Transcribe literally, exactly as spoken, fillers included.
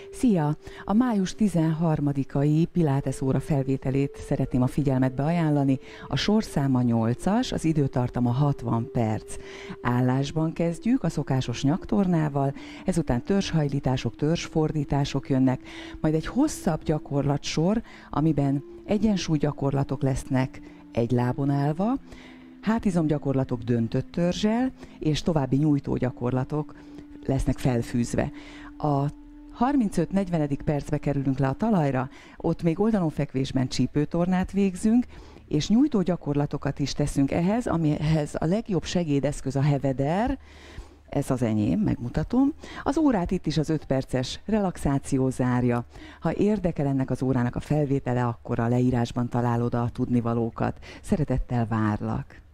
Szia! A május tizenharmadikai Pilates óra felvételét szeretném a figyelmetbe ajánlani. A sorszáma nyolcas, az időtartama hatvan perc. Állásban kezdjük a szokásos nyaktornával, ezután törzshajlítások, törzsfordítások jönnek, majd egy hosszabb gyakorlatsor, amiben egyensúlygyakorlatok lesznek egy lábon állva, hátizomgyakorlatok döntött törzsel, és további nyújtógyakorlatok lesznek felfűzve. A harmincöt-negyven percbe kerülünk le a talajra, ott még oldalonfekvésben csípőtornát végzünk, és nyújtó gyakorlatokat is teszünk ehhez, amihez a legjobb segédeszköz a Heveder, ez az enyém, megmutatom. Az órát itt is az öt perces relaxáció zárja. Ha érdekel ennek az órának a felvétele, akkor a leírásban találod a tudnivalókat. Szeretettel várlak!